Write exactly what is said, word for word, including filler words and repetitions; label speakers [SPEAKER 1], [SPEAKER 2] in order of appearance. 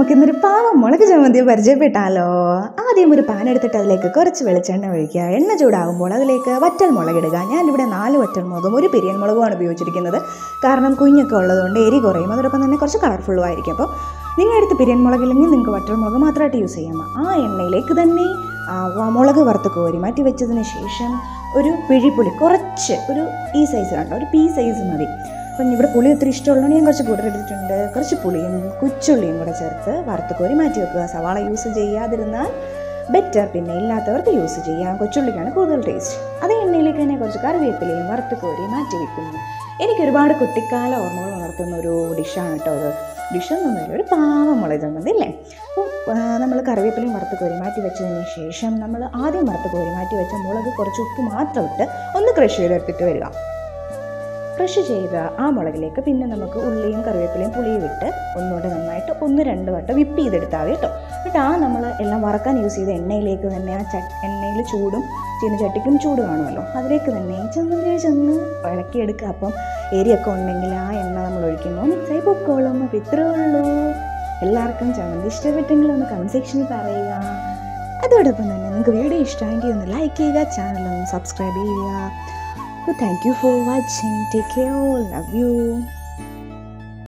[SPEAKER 1] നമുക്കിന്നൊരു പാവം മുളക് ചമ്മന്തി പരിചയപ്പെട്ടാലോ. ആദ്യം ഒരു പാൻ എടുത്തിട്ട് അതിലേക്ക് കുറച്ച് വെളിച്ചെണ്ണ ഒഴിക്കുക. എണ്ണ ചൂടാകുമ്പോൾ അതിലേക്ക് വറ്റൽ മുളകിടുക. ഞാനിവിടെ നാല് വറ്റൽ മുളകും ഒരു പിരിയൻ മുളകുമാണ് ഉപയോഗിച്ചിരിക്കുന്നത്. കാരണം കുഞ്ഞൊക്കെ ഉള്ളതുകൊണ്ട് എരി കുറയും, അതോടൊപ്പം തന്നെ കുറച്ച് കളർഫുള്ളും ആയിരിക്കും. അപ്പോൾ നിങ്ങളുടെ അടുത്ത് പിരിയൻ മുളകില്ലെങ്കിൽ നിങ്ങൾക്ക് വറ്റൽ മുളക് മാത്രമായിട്ട് യൂസ് ചെയ്യാം. ആ എണ്ണയിലേക്ക് തന്നെ മുളക് വറുത്ത് കോരി മാറ്റി വെച്ചതിന് ശേഷം ഒരു പിഴിപ്പുളി കുറച്ച്, ഒരു ഈ സൈസ് കണ്ടോ, ഒരു പീ സൈസ് മതി. അപ്പം ഇവിടെ പുളി ഒത്തിരി ഇഷ്ടമുള്ളതുകൊണ്ട് ഞാൻ കുറച്ച് കൂടുതൽ എടുത്തിട്ടുണ്ട്. കുറച്ച് പുളിയും കുച്ചുള്ളിയും കൂടെ ചേർത്ത് വറുത്ത് കോരി മാറ്റി വെക്കുക. സവാള യൂസ് ചെയ്യാതിരുന്നാൽ ബെറ്റർ, പിന്നെ ഇല്ലാത്തവർക്ക് യൂസ് ചെയ്യാം. കൊച്ചുള്ളിക്കാണ് കൂടുതൽ ടേസ്റ്റ്. അതേ എണ്ണയിലേക്ക് തന്നെ കുറച്ച് കറിവേപ്പിലയും വറുത്ത് കോരി മാറ്റി വെക്കുന്നു. എനിക്ക് ഒരുപാട് കുട്ടിക്കാല ഓർമ്മകൾ ഉണർത്തുന്ന ഒരു ഡിഷാണ് കേട്ടോ അത്. ഡിഷൊന്നുമില്ല, ഒരു പാവം മുളക് ചമ്മന്തി അല്ലേ. അപ്പോൾ നമ്മൾ കറിവേപ്പിലയും വറുത്ത് കോരി മാറ്റി വെച്ചതിന് ശേഷം നമ്മൾ ആദ്യം വറുത്ത് കോരി മാറ്റി വെച്ച മുളക് കുറച്ച് ഉപ്പ് മാത്രം ഇട്ട് ഒന്ന് ക്രഷ് ചെയ്തെടുത്തിട്ട് വരിക. ക്രഷ് ചെയ്ത ആ മുളകിലേക്ക് പിന്നെ നമുക്ക് ഉള്ളിയും കറിവേപ്പിലയും പുളിയും ഇട്ട് ഒന്നുകൂടെ നന്നായിട്ട് ഒന്ന് രണ്ട് വട്ടം വിപ്പ് ചെയ്തെടുത്താൽ മതി കേട്ടോ. എന്നിട്ട് ആ നമ്മൾ എല്ലാം വറക്കാൻ യൂസ് ചെയ്ത എണ്ണയിലേക്ക് തന്നെ, ആ ച എണ്ണയിൽ ചൂടും ചീനച്ചട്ടിക്കും ചൂട് കാണുമല്ലോ, അതിലേക്ക് തന്നെ ചെന്ന് ചെന്ന് ഇളക്കിയെടുക്കുക. അപ്പം എരിയൊക്കെ ഉണ്ടെങ്കിൽ ആ എണ്ണ നമ്മൾ ഒഴിക്കുമ്പോൾ മിക്സായി പൊക്കോളും. അപ്പോൾ ഇത്രേ ഉള്ളൂ. എല്ലാവർക്കും ചമ്മന്തി ഇഷ്ടപ്പെട്ടെങ്കിൽ ഒന്ന് കമൻറ്റ് സെക്ഷനിൽ പറയുക. അതോടൊപ്പം തന്നെ നിങ്ങൾക്ക് വീഡിയോ ഇഷ്ടമെങ്കിൽ ഒന്ന് ലൈക്ക് ചെയ്യുക, ചാനൽ ഒന്ന് സബ്സ്ക്രൈബ് ചെയ്യുക. So thank you for watching. Take care. Love you.